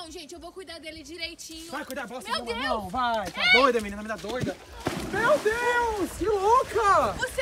Não, gente, eu vou cuidar dele direitinho. Vai cuidar, posso? Meu Deus! Não, vai. Tá doida, menina, me dá doida. Meu Deus, que louca!